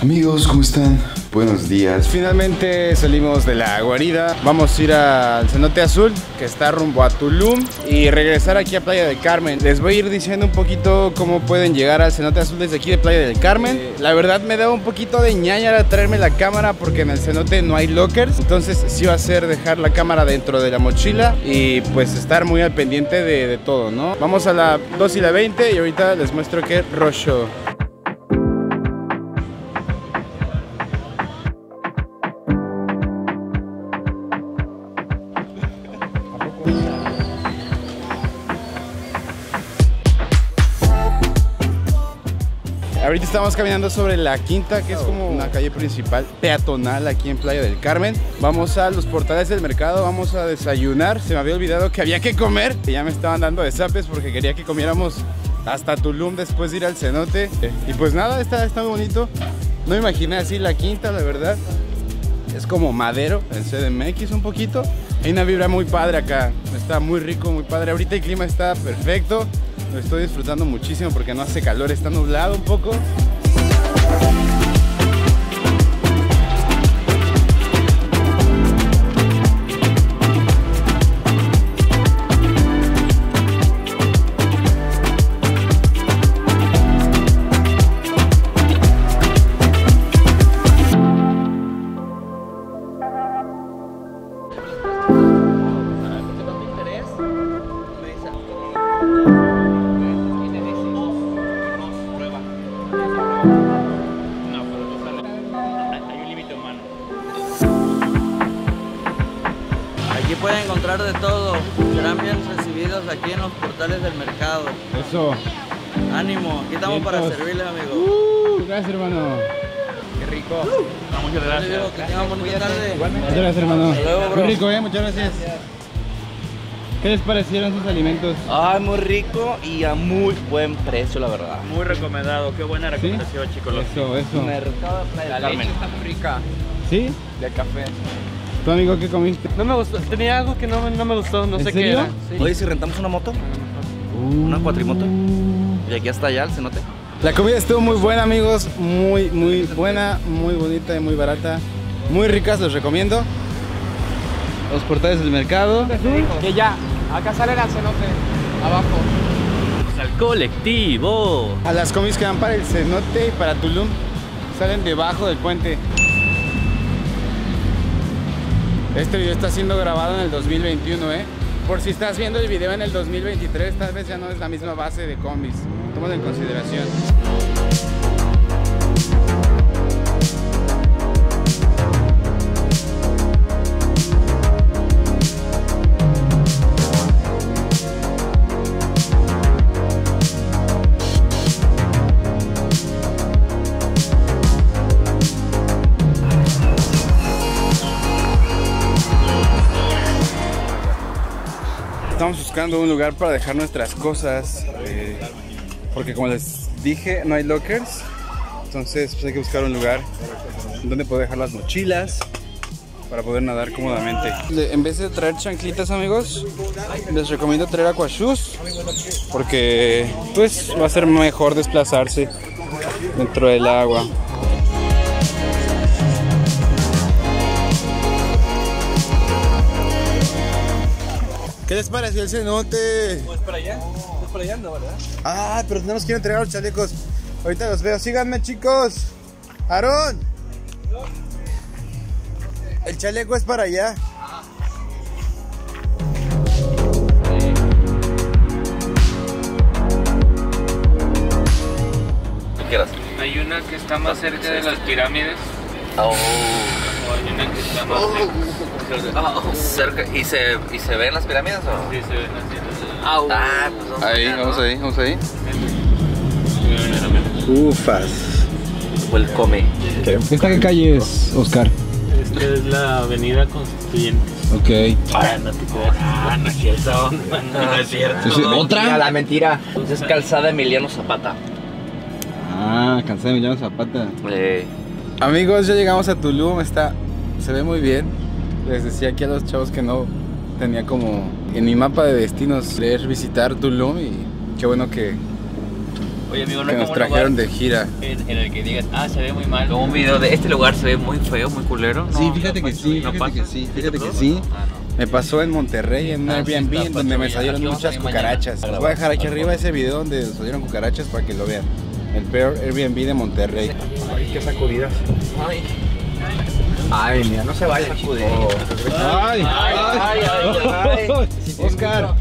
Amigos, ¿cómo están? Buenos días. Finalmente salimos de la guarida. Vamos a ir al cenote azul, que está rumbo a Tulum, y regresar aquí a Playa del Carmen. Les voy a ir diciendo un poquito cómo pueden llegar al cenote azul desde aquí de Playa del Carmen. La verdad me daba un poquito de ñañara traerme la cámara porque en el cenote no hay lockers. Entonces sí va a ser dejar la cámara dentro de la mochila y pues estar muy al pendiente de todo, ¿no? Vamos a la 2:20 y ahorita les muestro qué rollo. Ahorita estamos caminando sobre la Quinta, que es como una calle principal peatonal aquí en Playa del Carmen. Vamos a los portales del mercado, vamos a desayunar. Se me había olvidado que había que comer, y ya me estaban dando de zapes porque quería que comiéramos hasta Tulum después de ir al cenote. Y pues nada, está muy bonito. No me imaginé así la Quinta, la verdad. Es como Madero en CDMX un poquito. Hay una vibra muy padre acá, está muy rico, muy padre. Ahorita el clima está perfecto. Lo estoy disfrutando muchísimo porque no hace calor, está nublado un poco. Aquí pueden encontrar de todo, serán bien recibidos aquí en los portales del mercado. Eso. Ánimo, aquí estamos para servirles, amigos. Gracias, hermano. Qué rico. Muchas gracias. Que tengan bonita tarde. Muchas gracias, hermano. Hasta luego, bro. Muy rico, muchas gracias. ¿Qué les parecieron sus alimentos? Ay, muy rico y a muy buen precio, la verdad. Muy recomendado, qué buena recomendación, chicos. Eso. Mercado de Playa del Carmen. está muy rica. ¿Sí? Del café. ¿Tu amigo qué comiste? No me gustó, tenía algo que no me gustó, no sé qué era. Sí. Oye, si rentamos una moto, una cuatrimoto, y aquí hasta allá el cenote. La comida estuvo muy buena, amigos, muy buena, muy bonita y muy barata. Muy ricas, los recomiendo. Los portales del mercado. Que ya, acá salen al cenote, abajo. Al colectivo. A las comis que van para el cenote y para Tulum salen debajo del puente. Este video está siendo grabado en el 2021, Por si estás viendo el video en el 2023, tal vez ya no es la misma base de combis. Tómalo en consideración. Estamos buscando un lugar para dejar nuestras cosas, porque como les dije, no hay lockers. Entonces pues hay que buscar un lugar donde poder dejar las mochilas para poder nadar cómodamente. En vez de traer chanclitas, amigos, les recomiendo traer aquashoes, porque pues va a ser mejor desplazarse dentro del agua. ¿Qué les pareció el cenote? ¿Pues para allá? ¿Pues para allá? No, ¿verdad? Ah, pero tenemos que ir a entregar los chalecos. Ahorita los veo. Síganme, chicos. Aarón. El chaleco es para allá. ¿Qué quieras? Hay una que está más cerca de las pirámides. Oh. Hay una que está más Cerca. ¿Y se ven las pirámides o? Sí, se ven así. Ah, pues Ahí, vamos ahí. Mira. Ufas. Welcome. ¿Esta qué calle es, Oscar? Esta es la avenida Constituyentes. Ok. Ah, no te creas. Ah, no es cierto. No es cierto. ¿Otra? La mentira. Es calzada Emiliano Zapata. Ah, Calzada Emiliano Zapata. Amigos, ya llegamos a Tulum. Se ve muy bien. Les decía aquí a los chavos que no tenía como en mi mapa de destinos querer visitar Tulum, y qué bueno que Oye, amigo, no que es nos como un trajeron lugar de gira. en el que digas, ah, se ve muy mal. Como un video de este lugar se ve muy feo, muy culero. Sí, No, fíjate no que pasa, sí, no fíjate pasa. que sí, ¿Te fíjate que pasó? sí. Ah, no. Me pasó en Monterrey, en un Ah, sí, Airbnb, está, en donde me Pacho, salieron aquí vamos a muchas ir mañana cucarachas. a Les voy a dejar aquí grabar. arriba ese video donde salieron cucarachas para que lo vean. El peor Airbnb de Monterrey. Ay, qué sacudidas. Ay. Ay, mira, no se vaya, chico. ¡Ay! ay. ¡Oscar!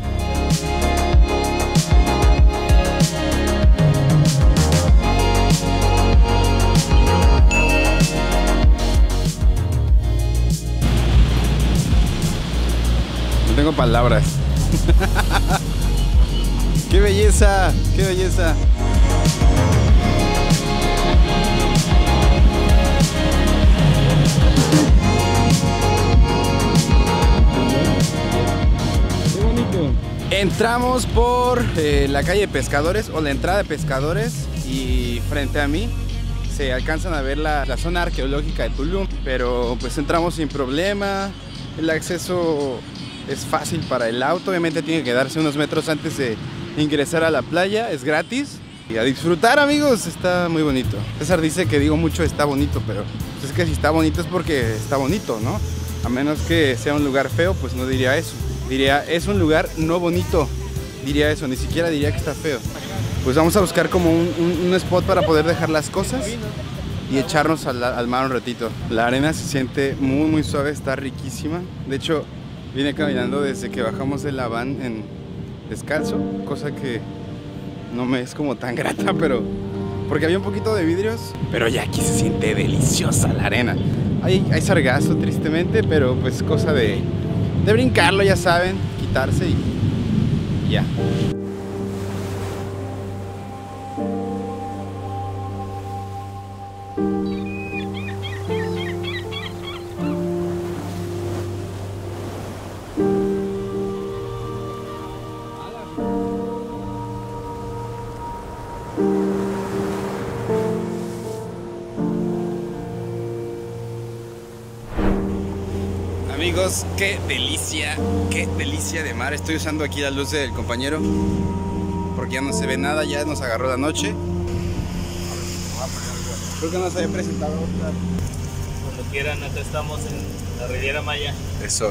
No tengo palabras. ¡Qué belleza! ¡Qué belleza! ¡Qué bonito! Entramos por la calle de Pescadores o la entrada de Pescadores y frente a mí se alcanzan a ver la zona arqueológica de Tulum, pero pues entramos sin problema. El acceso es fácil para el auto, obviamente tiene que quedarse unos metros antes de ingresar a la playa, es gratis. Y a disfrutar, amigos, está muy bonito. César dice que digo mucho está bonito, pero pues es que si está bonito es porque está bonito, ¿no? A menos que sea un lugar feo, pues no diría eso. Diría, es un lugar no bonito, diría eso, ni siquiera diría que está feo. Pues vamos a buscar como un spot para poder dejar las cosas y echarnos al mar un ratito. La arena se siente muy muy suave, está riquísima. De hecho, vine caminando desde que bajamos de la van en descalzo, cosa que no me es como tan grata, pero porque había un poquito de vidrios, pero ya aquí se siente deliciosa la arena. Hay sargazo tristemente, pero pues cosa de brincarlo, ya saben, quitarse y ya. Amigos, qué delicia de mar. Estoy usando aquí la luz del compañero porque ya no se ve nada, ya nos agarró la noche. Creo que nos había presentado. Cuando quieran, acá estamos en la Riviera Maya. Eso.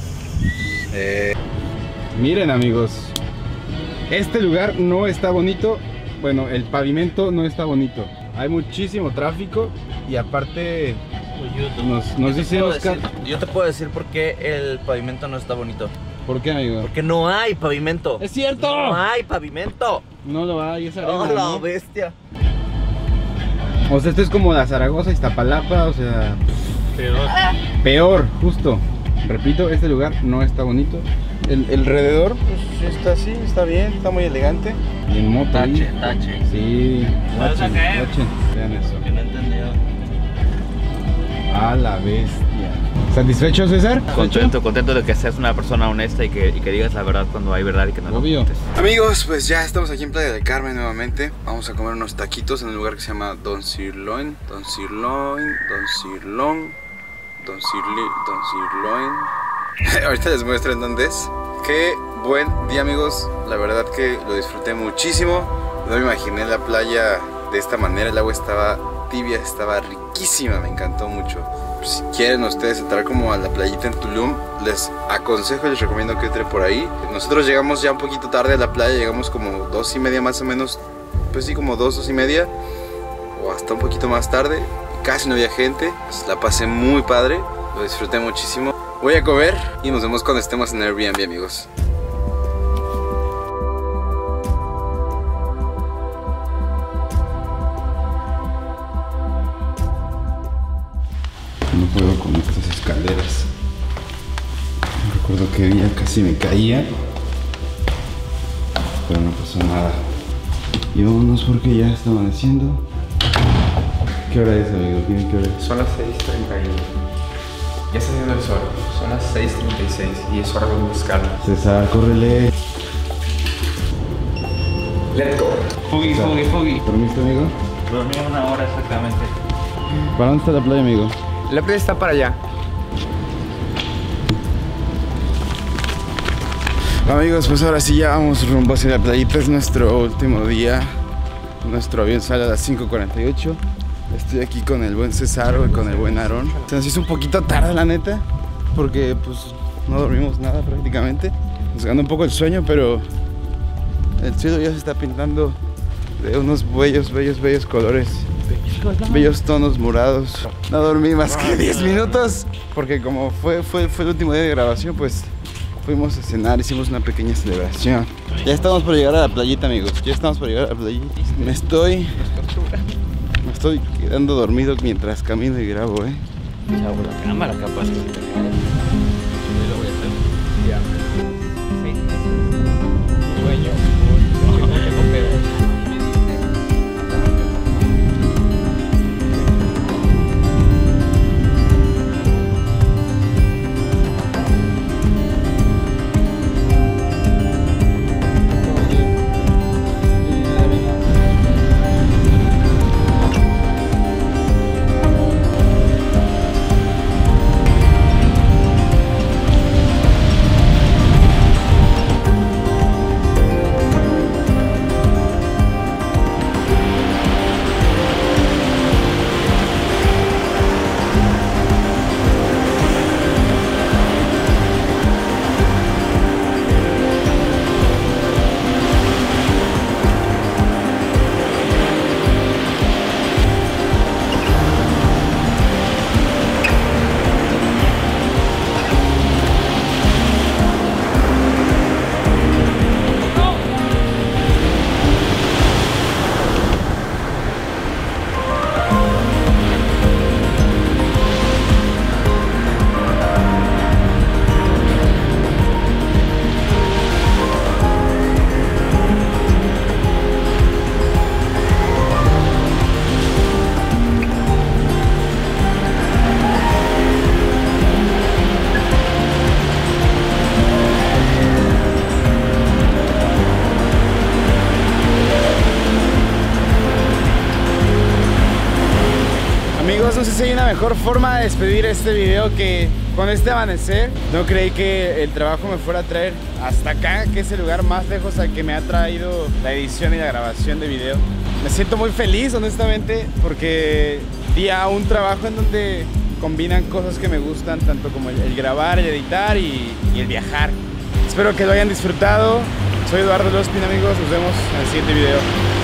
Miren, amigos, este lugar no está bonito. Bueno, el pavimento no está bonito. Hay muchísimo tráfico y aparte nos dice Oscar. Yo te puedo decir por qué el pavimento no está bonito. ¿Por qué, amigo? Porque no hay pavimento. ¡Es cierto! No hay pavimento. No lo hay, es arena, ¡Oh, la ¿no? bestia! O sea, esto es como la Zaragoza, Iztapalapa, o sea... Peor. Peor, justo. Repito, este lugar no está bonito. El alrededor, pues está así, está bien, está muy elegante. Y en moto ahí. Tache. Sí, ¿Vas a caer? vean eso. Que no he entendido. A la bestia. ¿Satisfecho, César? Contento de que seas una persona honesta y que digas la verdad cuando hay verdad y que no lo Obvio. ocultes. Amigos, pues ya estamos aquí en Playa del Carmen nuevamente. Vamos a comer unos taquitos en un lugar que se llama Don Sirloin. Ahorita les muestro en dónde es. Qué buen día, amigos. La verdad que lo disfruté muchísimo. No me imaginé la playa de esta manera. El agua estaba tibia, estaba riquísima. Me encantó mucho. Si quieren ustedes entrar como a la playita en Tulum, les aconsejo y les recomiendo que entren por ahí. Nosotros llegamos ya un poquito tarde a la playa. Llegamos como 2:30 más o menos. Pues sí, como 2:30 o hasta un poquito más tarde. Casi no había gente. Pues la pasé muy padre. Lo disfruté muchísimo. Voy a comer y nos vemos cuando estemos en Airbnb, amigos. No puedo con estas escaleras. Recuerdo que día casi me caía, pero no pasó nada. Y vámonos porque ya está amaneciendo. ¿Qué hora es, amigo? ¿Qué hora es? Son las 6:31. Ya está saliendo el sol. Son las 6:36 y es hora de buscarlo. César, córrele. Let's go. Fugi. ¿Dormiste, amigo? Dormí una hora exactamente. ¿Para dónde está la playa, amigo? La playa está para allá. Amigos, pues ahora sí ya vamos rumbo hacia la playita. Es nuestro último día Nuestro avión sale a las 5:48. Estoy aquí con el buen Cesaro y con el buen Aarón. Se nos hizo un poquito tarde, la neta, porque pues no dormimos nada prácticamente. Nos ganó un poco el sueño, pero el cielo ya se está pintando de unos bellos colores. Bellos tonos morados. No dormí más que 10 minutos, porque como fue el último día de grabación, pues fuimos a cenar, hicimos una pequeña celebración. Ya estamos por llegar a la playita, amigos. Ya estamos por llegar a la playita. Me estoy quedando dormido mientras camino y grabo, Chavo, la cámara capaz que se te cae. Yo lo voy a hacer. Ya. 6 meses. Sueño. Tengo pedo. Amigos, no sé si hay una mejor forma de despedir este video que con este amanecer. No creí que el trabajo me fuera a traer hasta acá, que es el lugar más lejos al que me ha traído la edición y la grabación de video. Me siento muy feliz, honestamente, porque di a un trabajo en donde combinan cosas que me gustan, tanto como el grabar, el editar y el viajar. Espero que lo hayan disfrutado. Soy Eduardo Lospin, amigos. Nos vemos en el siguiente video.